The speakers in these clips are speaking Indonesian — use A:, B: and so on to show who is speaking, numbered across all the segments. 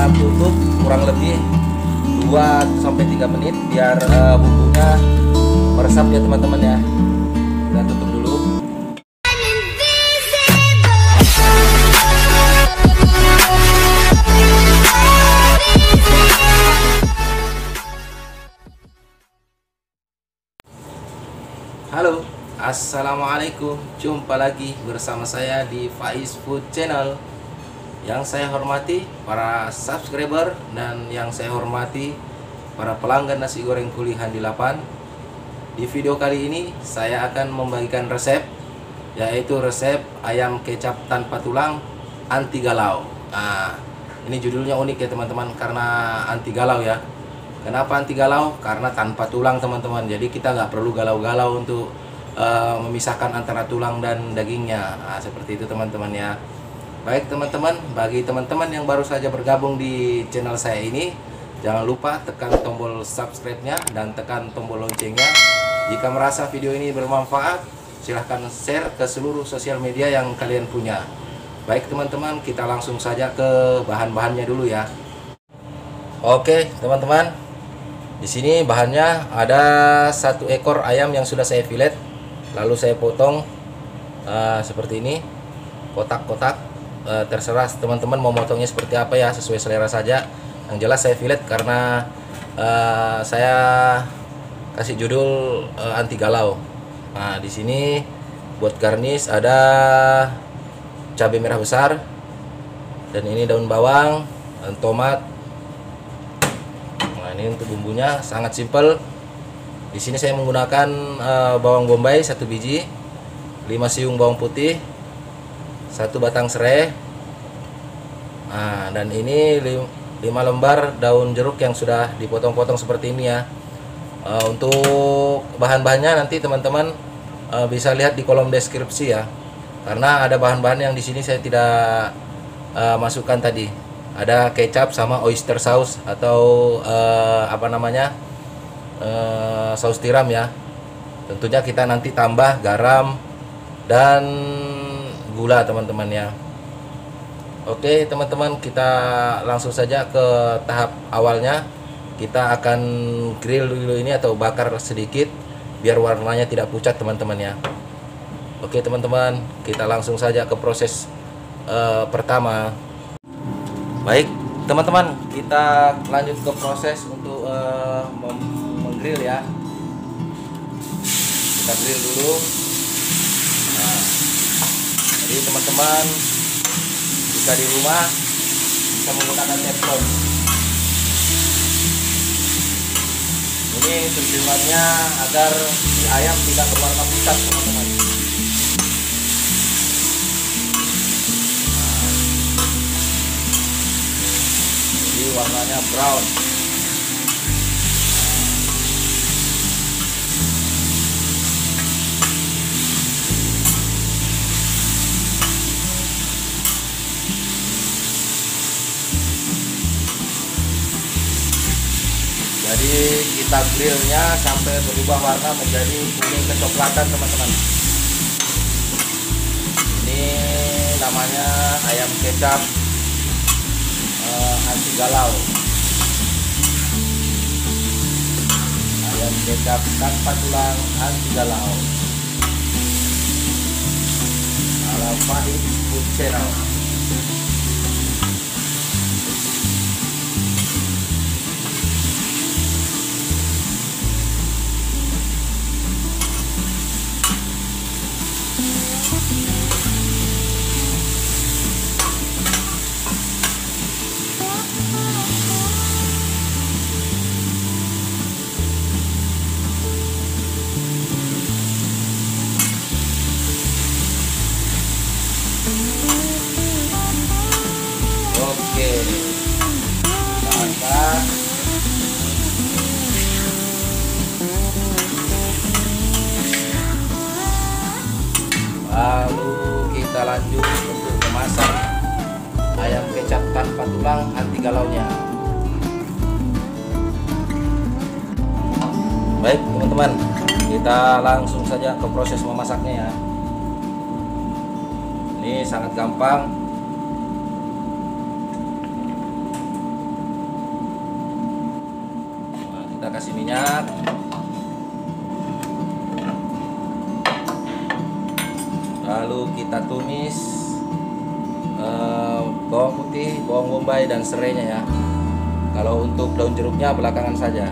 A: tutup kurang lebih 2 sampai 3 menit biar bumbunya meresap ya teman-teman ya. Kita tutup dulu. Halo, assalamualaikum. Jumpa lagi bersama saya di Faiz Food Channel. Yang saya hormati para subscriber dan yang saya hormati para pelanggan nasi goreng Kulihan di 8. Di video kali ini saya akan membagikan resep, yaitu resep ayam kecap tanpa tulang anti galau. Nah, ini judulnya unik ya teman-teman, karena anti galau ya. Kenapa anti galau? Karena tanpa tulang teman-teman. Jadi kita nggak perlu galau-galau untuk memisahkan antara tulang dan dagingnya. Nah, seperti itu teman-teman ya. Baik teman-teman, bagi teman-teman yang baru saja bergabung di channel saya ini, jangan lupa tekan tombol subscribe-nya dan tekan tombol loncengnya. Jika merasa video ini bermanfaat, silahkan share ke seluruh sosial media yang kalian punya. Baik teman-teman, kita langsung saja ke bahan-bahannya dulu ya. Oke teman-teman, di sini bahannya ada 1 ekor ayam yang sudah saya filet, lalu saya potong seperti ini, kotak-kotak. Terserah teman-teman mau motongnya seperti apa ya, sesuai selera saja. Yang jelas saya filet karena saya kasih judul anti galau. Nah, di sini buat garnish ada cabai merah besar, dan ini daun bawang dan tomat. Nah, ini untuk bumbunya sangat simpel. Di sini saya menggunakan bawang bombay 1 biji, 5 siung bawang putih, 1 batang serai. Nah, dan ini 5 lembar daun jeruk yang sudah dipotong-potong seperti ini ya. Untuk bahan-bahannya nanti teman-teman bisa lihat di kolom deskripsi ya. Karena ada bahan-bahan yang di sini saya tidak masukkan tadi. Ada kecap sama oyster sauce atau saus tiram ya. Tentunya kita nanti tambah garam dan gula teman-teman ya. Oke teman-teman, kita langsung saja ke tahap awalnya. Kita akan grill dulu ini atau bakar sedikit biar warnanya tidak pucat teman-teman ya. Oke teman-teman, kita langsung saja ke proses pertama. Baik teman-teman, kita lanjut ke proses untuk menggrill ya. Kita grill dulu. Nah, jadi teman-teman jika di rumah bisa menggunakan teflon. Ini tujuannya agar si ayam tidak berwarna pucat teman-teman. Jadi warnanya brown. Jadi kita grillnya sampai berubah warna menjadi kuning kecoklatan teman-teman. Ini namanya ayam kecap anti galau. Ayam kecap tanpa tulang anti galau. Ala Faiz Food Channel. Oke, kita angkat. Lalu kita lanjut untuk memasak ayam kecap tanpa tulang anti galaunya. Baik teman-teman, kita langsung saja ke proses memasaknya ya. Ini sangat gampang. kita kasih minyak. Lalu kita tumis bawang putih, bawang bombay, dan serainya ya. Kalau untuk daun jeruknya belakangan saja.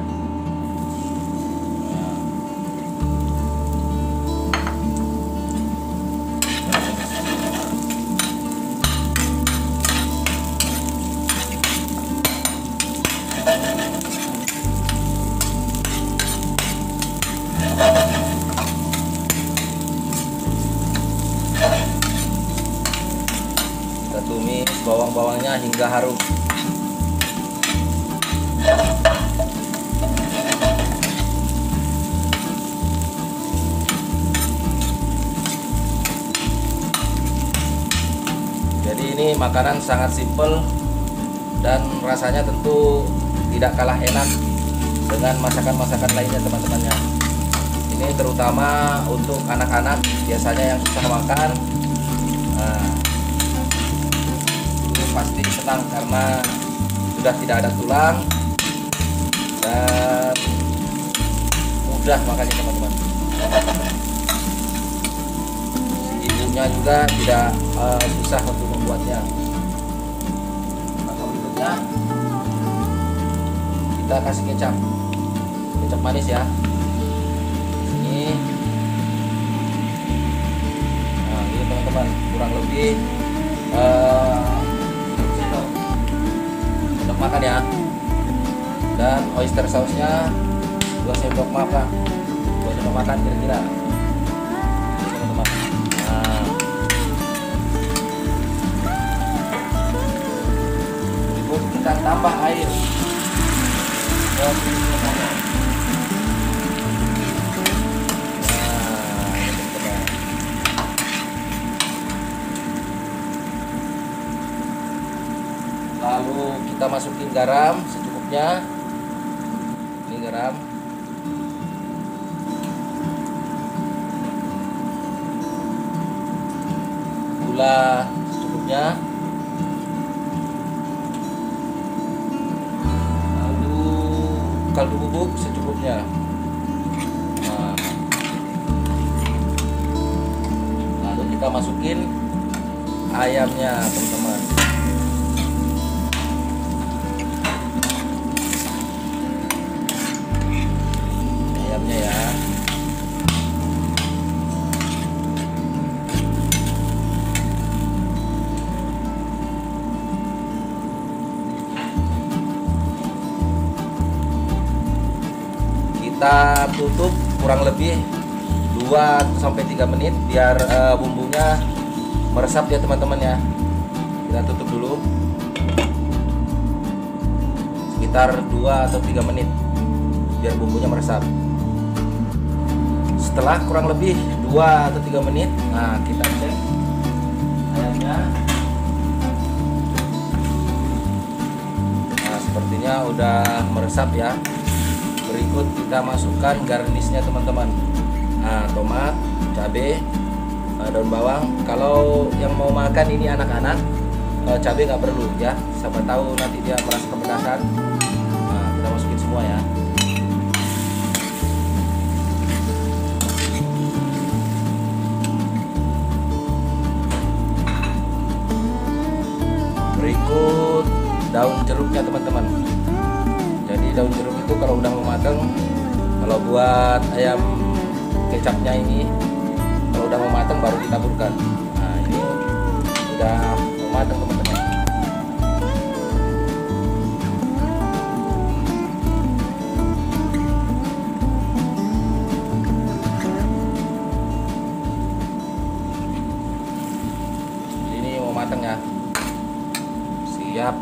A: Kita tumis bawang-bawangnya hingga harum. Jadi ini makanan sangat simple dan rasanya tentu tidak kalah enak dengan masakan-masakan lainnya teman-temannya. Ini terutama untuk anak-anak biasanya yang susah makan. Nah, ini pasti senang karena sudah tidak ada tulang dan mudah makannya teman-teman. Ibunya juga tidak susah untuk membuatnya. Maka berikutnya kita kasih kecap manis ya. Ini, nah ini teman-teman kurang lebih untuk makan ya. Dan oyster sausnya 2 sendok makan, 2 sendok makan kira-kira. Teman-teman. Nah, berikut kita tambah air. Lalu kita masukin garam secukupnya. Ini garam. Gula secukupnya. Lalu kaldu bubuk secukupnya. Nah, lalu kita masukin ayamnya teman-teman. Ya, kita tutup kurang lebih 2-3 menit biar bumbunya meresap ya teman-teman ya. Kita tutup dulu sekitar 2-3 menit biar bumbunya meresap. Setelah kurang lebih 2-3 menit, nah kita cek ayamnya. Nah sepertinya udah meresap ya. Berikut kita masukkan garnishnya teman-teman. Nah tomat, cabai, daun bawang. Kalau yang mau makan ini anak-anak, cabai nggak perlu ya. Siapa tahu nanti dia merasa kepedasan. Nah kita masukin semua ya. Berikut daun jeruknya teman-teman. Jadi daun jeruk itu kalau udah mematang, kalau buat ayam kecapnya ini kalau udah mematang baru ditaburkan. Nah ini udah mematang teman-teman. Ini mau matang ya. Siap.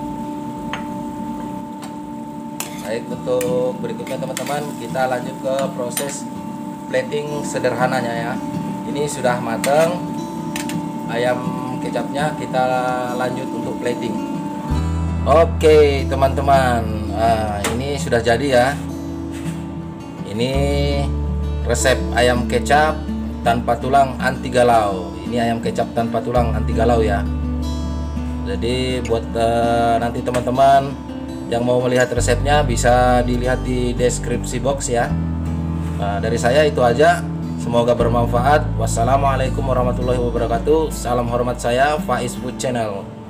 A: Baik, untuk berikutnya teman-teman kita lanjut ke proses plating sederhananya ya. Ini sudah matang ayam kecapnya, kita lanjut untuk plating. Oke teman-teman, nah, ini sudah jadi ya. Ini resep ayam kecap tanpa tulang anti galau. Ini ayam kecap tanpa tulang anti galau ya. Jadi buat nanti teman-teman Yang mau melihat resepnya bisa dilihat di deskripsi box ya. Nah, dari saya itu aja. Semoga bermanfaat. Wassalamualaikum warahmatullahi wabarakatuh. Salam hormat saya, Faiz Food Channel.